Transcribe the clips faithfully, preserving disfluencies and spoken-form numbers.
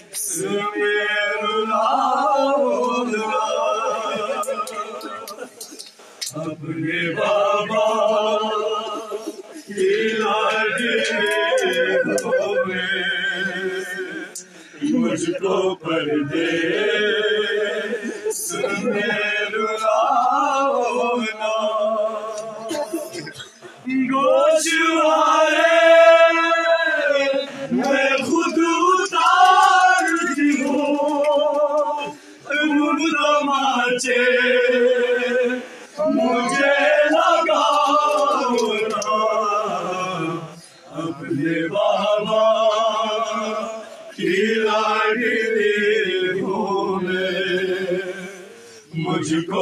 اپنے بابا کی لاڈلیوں میں مجھ کو پردیس میں رلاؤ نا، گوشوارے میں خود اتارتی ہوں، روم تماچے مجھے لگاؤ نا، اپنے بابا کی لاڈلیوں میں مجھ کو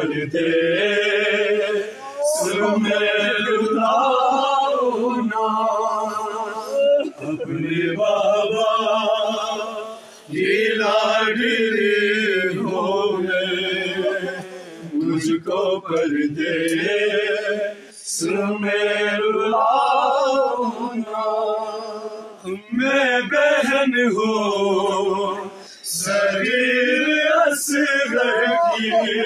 پردیس میں رلاؤ نا، اپنے بابا کی لاڈلیوں میں مجھ کو پردیس میں رلاؤ نا، میں بہن ہوں صغیر اصغر کی،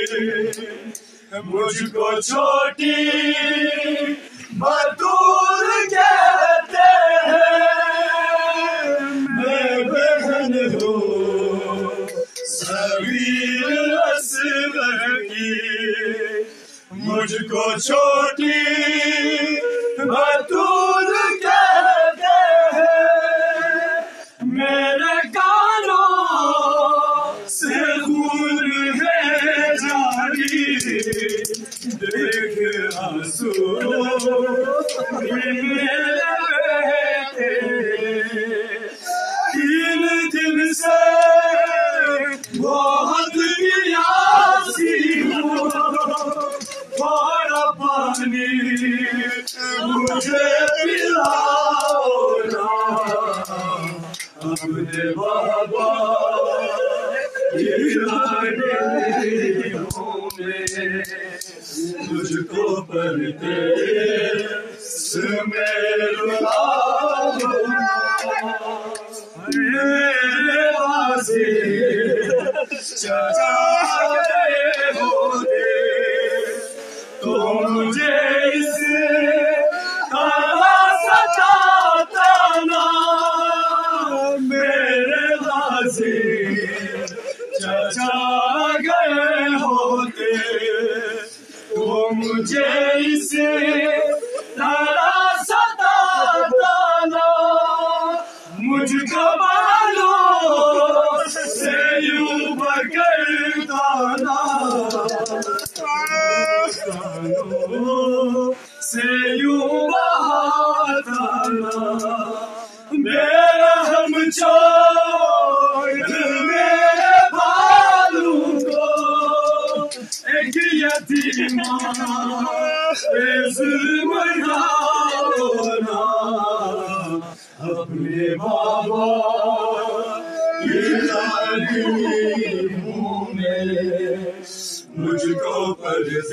مجھ کو چھوٹی بطول کہتے ہیں، میں بہن ہوں صغیر اصغر کی، مجھ کو چھوٹی بطول کہتے ہیں، میرے کانوں سے خون ہے جاری، دیکھ آنسو میرے بہتے، تین دن سے بہت پیاسی ہوں، تھوڑا پانی مجھے پلاؤ نا، اپنے بابا کی لاڈلیوں میں مجھ کو پردیس میں رلاؤ نا، میرے غازی چچا گئے ہوتے تو مجھے اس طرح ستاتا نا، میرے غازی چچا گئے ہوتے تو مجھے اس طرح ستاتا نا، مجھ کو بالوں سے یوں پکڑتا نا، سے یوں بہاتا نا، میرا ہم چھوڑ میرے بالوں کو ایک یتیمہ پہ ظلم ڈھاؤ نا، اپنے بابا کی لاڈلیوں میں مجھ کو پردیس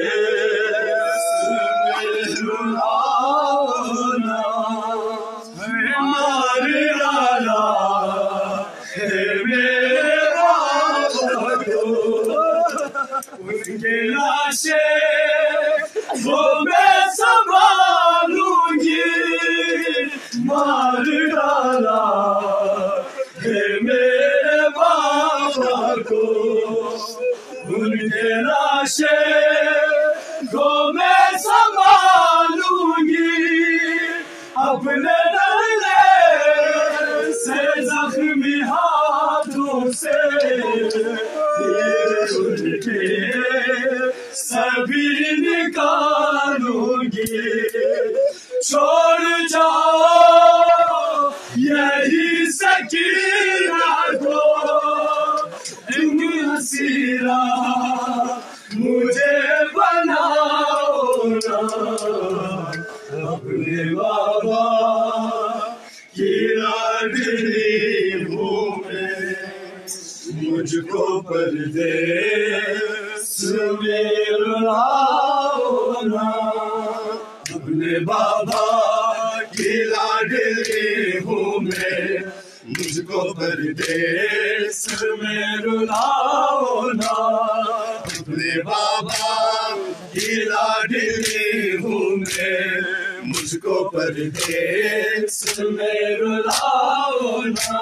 میں رلاؤ نا، مار ڈالا ہے میرے بابا کو، ان کی لاشیں وہ میں سنبھالوں گی، مار ڈالا ہے میرے بابا کو، ان کے لاشیں کو میں سنبھالوں گی، اپنے ڈرنے سے زخمی ہاتھوں سے ان کے سبھی نکالوں گی، چھوڑ جاؤ یہی سکینہ کو، ان حسیرہ مجھے بناؤ نا، اپنے بابا کی لاڈلیوں میں مجھ کو پردیس میں رلاؤ نا، اپنے بابا کی لاڈلیوں میں مجھ کو کو پردیس میں رلاؤ نا اپنے بابا کی لاڈلی ہوں میں مجھ کو پردیس میں رلاؤ نا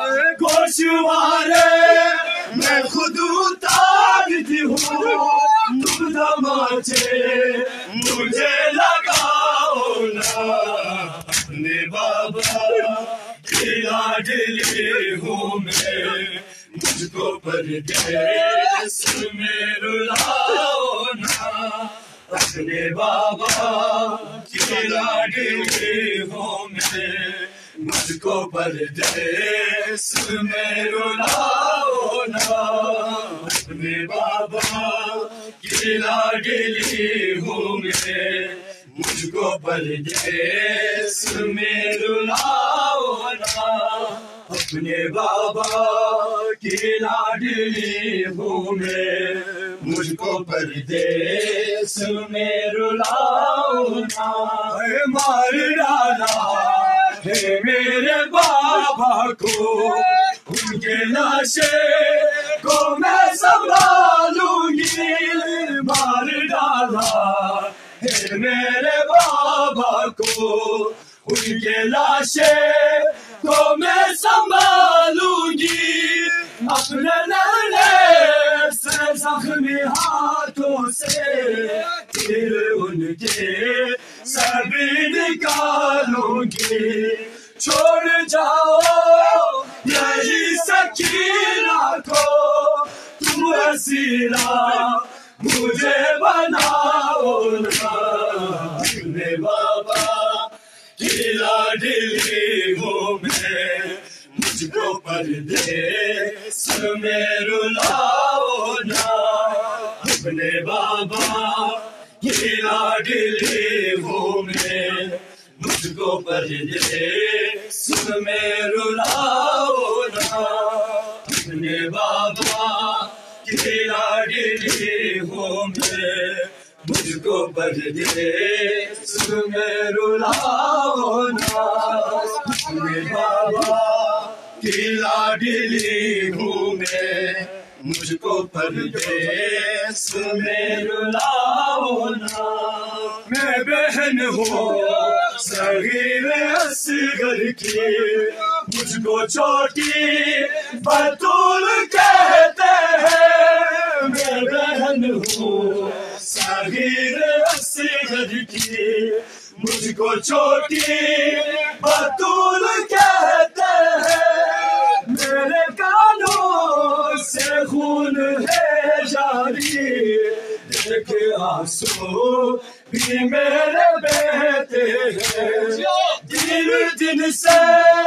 گوشوارے میں خود اتارتی ہوں تم دماچے مجھے لگاؤ نا اپنے بابا کی لاڈلی ہوں میں مجھ کو پردیس میں رلاؤ نا اپنے بابا کی لاڈلی ہوں میں مجھ کو پردیس میں رلاؤ نا اپنے بابا کی لاڈلی ہوں میں مجھ کو پردیس میں رلاؤ نا اپنے بابا کی لاڈلی ہوں میں مجھ کو پردیس میں رلاؤ نا مار ڈالا ہے میرے بابا کو ان کے لاشے کو میں سنبھالوں گی مار ڈالا ہے میرے بابا کو ان کے لاشے کو میں سنبھالوں گی اپنے نرے سے زخمی ہاتھوں سے پھر ان کے سبھی نکالوں گی چھوڑ جاؤ یہی سکینہ کو تم اسیرا مجھے بناؤ نا اپنے بابا کی لاڈلی ہوں میں مجھ کو پردیس میں رلاؤ نا اپنے بابا کی لاڈلی ہوں میں مجھ کو پردیس میں رلاؤ نا اپنے بابا کی لاڈلی ہوں میں مجھ کو پردیس میں رلاؤ نا اپنے بابا کی لاڈلی ہوں میں مجھ کو پردیس میں رلاؤ نا میں بہن ہوں صغیر اصغر کی مجھ کو چھوٹی بطول کہتے ہیں میں بہن ہوں صغیر اصغر کی مجھ کو چھوٹی بطول کہتے ہیں میرے کانوں سے خون ہے جاری دیکھ آنسو بھی میرے بہتے ہیں دن دن سے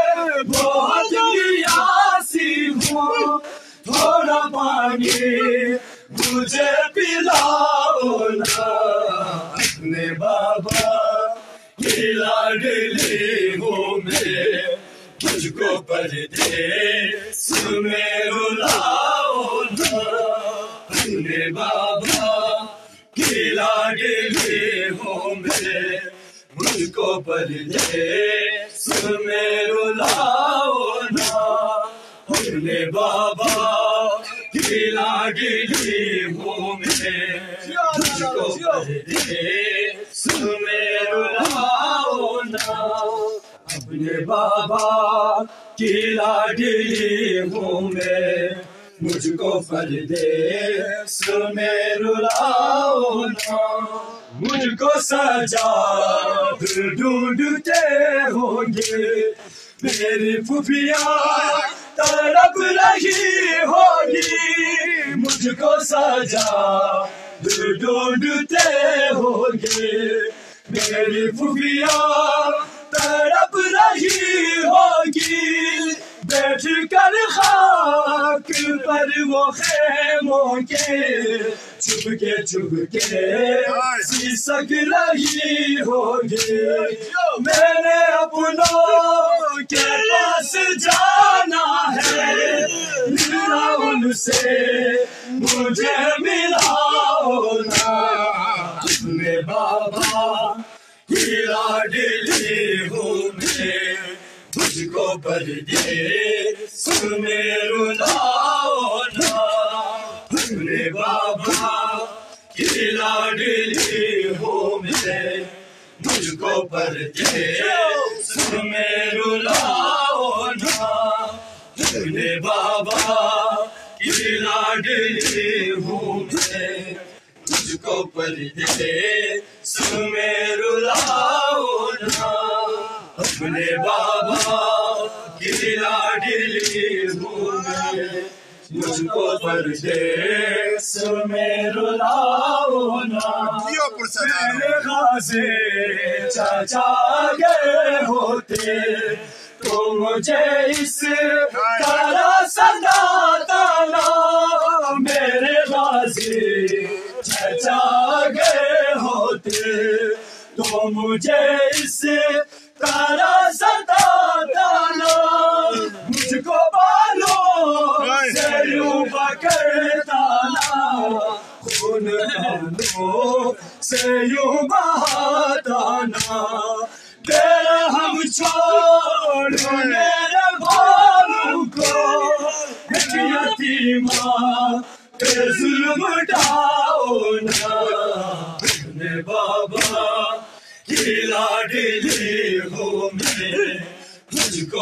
بہت پیاسی ہوں تھوڑا پانی مجھے پلاؤ نا اپنے بابا کی لاڈلی ہوں میں مجھ کو پردیس میں رلاؤ نا اپنے بابا کی لاڈلی ہوں میں مجھ کو پردیس میں رلاؤ نا اپنے بابا کی لاڈلی ہوں میں مجھ کو پردیس میں رلاؤ نا اپنے بابا کی لاڈلی ہوں میں مجھ کو پردیس میں رلاؤ نا مجھ کو سجا ڈھونڈتے ہوں گے میری پھوپھیاں تڑپ رہی ہوگی مجھ کو سجا ڈھونڈتے ہوں گے میری پھوپھیاں تڑپ رہی ہوگی بیٹھ کر خاک پر وہ خیموں کے چھپ کے چھپ کے سسک رہی ہوگی میں نے اپنوں کے پاس جانا ہے ملنا ان سے مجھے ملاؤ نا اپنے بابا کی لاڈلی ہوں میں مجھ کو परदेस में रुलाओ ना, अपने बाबा की लाडली हूँ मैं, मुझको परदेस में रुलाओ ना, अपने बाबा की लाडली हूँ मैं, मुझको परदेस में रुलाओ ना, अपने बाबा की लाडली हूँ मैं, मुझको परदेस में रुलाओ ना। मेरे गाज़ी चाचा गए होते तो मुझे इस तरह सताता ना, मेरे गाज़ी चाचा गए होते तो मुझे इस तरह सताता ना, मुझको बालों से यूं पकड़ता ना, खून कानों से यूं बहाता ना, तेरा हम छोड़ मेरे भालू को एक यतीमा पे जुल्म ढाओ ना, अपने बाबा की लाडली हूँ मैं, मुझको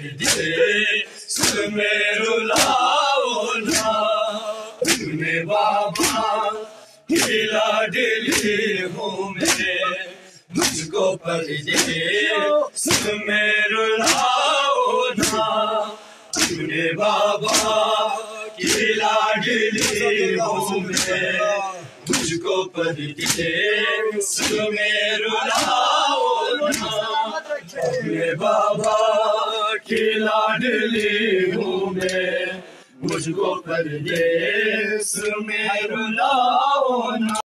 परदेस में रुलाओ ना, अपने बाबा की लाडली हूँ मैं, मुझको परदेस में रुलाओ ना, अपने बाबा की लाडली हूँ मैं, मुझको परदेस में रुलाओ ना, अपने बाबा की लाडली हूँ मैं, मुझको परदेस में रुलाओ ना।